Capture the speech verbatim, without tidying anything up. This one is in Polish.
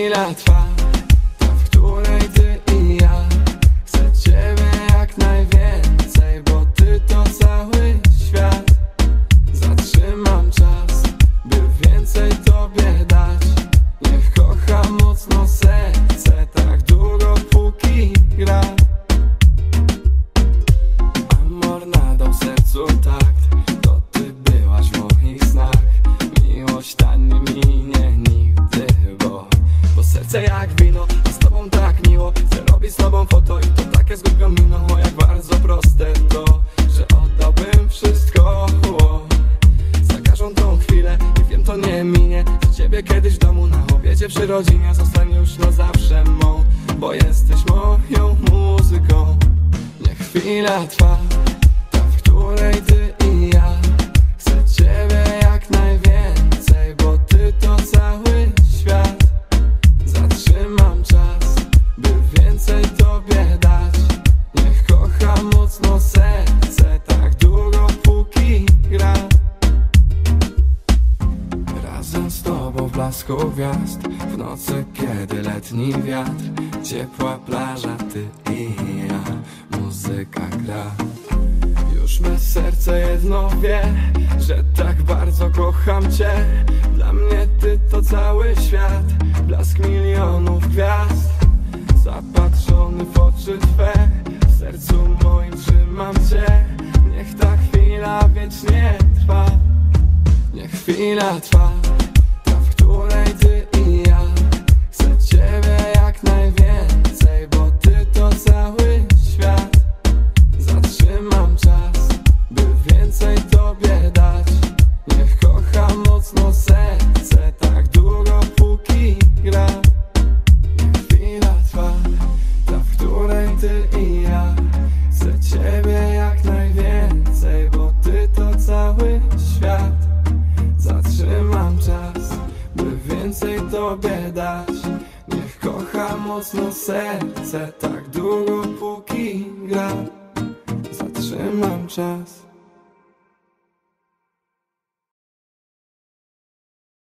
chwila trwa, ta, w której ty i ja. Chcę ciebie jak najwięcej, bo ty to cały świat. Zatrzymam czas, by więcej tobie dać. Niech kocha mocno serce, tak długo póki gra. Amor nadał sercu takt, to ty byłaś w moich snach. Miłość ta nie minie nigdy, bo Bo serce jak wino, a z tobą tak miło. Chcę robić z tobą foto i to takie z głębią miną. O, jak bardzo proste to, że oddałbym wszystko za każdą tą chwilę. I wiem, to nie minie. Za ciebie kiedyś w domu, na obiedzie przy rodzinie. Zostań już na zawsze mą, bo jesteś moją muzyką. Niech chwila trwa, ta, w której ty i ja. Chcę ciebie jak najwięcej, bo ty to cały świat. Zatrzymam czas, by więcej tobie dać. Niech kocha mocno serce, tak długo póki gra. Razem z tobą w blasku gwiazd, w nocy kiedy letni wiatr, ciepła plaża, ty i ja, muzyka gra. Już me serce jedno wie, że tak bardzo kocham cię. Dla mnie ty to cały świat, blask milionów gwiazd. Zapatrzony w oczy twe, w sercu moim trzymam cię. Niech ta chwila wiecznie trwa. Niech chwila trwa, ta, w której ty i ja. Chcę ciebie jak najwięcej, bo ty to cały świat. Zatrzymam czas, by więcej tobie dać. Niech kocha mocno serce, tak długo póki gra. Niech chwila trwa, ta, w której ty i ja. Chcę ciebie jak najwięcej, bo ty to cały świat. Zatrzymam czas, by więcej tobie dać. Niech kocha mocno serce, tak długo póki gra. Zatrzymam czas.